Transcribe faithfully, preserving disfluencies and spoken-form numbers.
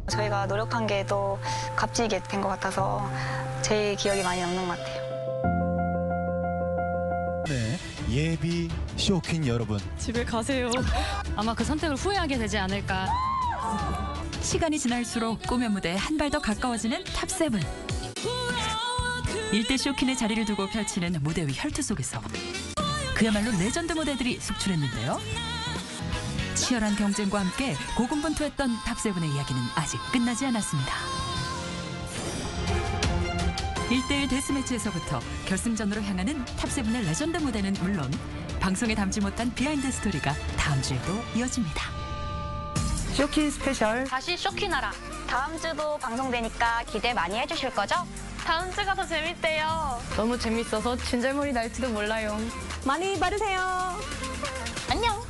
저희가 노력한 게 또 값지게 된 것 같아서 제 기억이 많이 남는 것 같아요. 네, 예비 쇼퀸 여러분. 집에 가세요. 아마 그 선택을 후회하게 되지 않을까. 시간이 지날수록 꿈의 무대에 한 발 더 가까워지는 탑세븐. 일대 쇼퀸의 자리를 두고 펼치는 무대 위 혈투 속에서 그야말로 레전드 무대들이 속출했는데요. 치열한 경쟁과 함께 고군분투했던 탑세븐의 이야기는 아직 끝나지 않았습니다. 일대일 데스매치에서부터 결승전으로 향하는 탑세븐의 레전드 무대는 물론 방송에 담지 못한 비하인드 스토리가 다음 주에도 이어집니다. 쇼퀸 스페셜. 다시 쇼킹하라. 다음 주도 방송되니까 기대 많이 해주실 거죠? 다음 주가 더 재밌대요. 너무 재밌어서 진절머리 날지도 몰라요. 많이 받으세요. 안녕.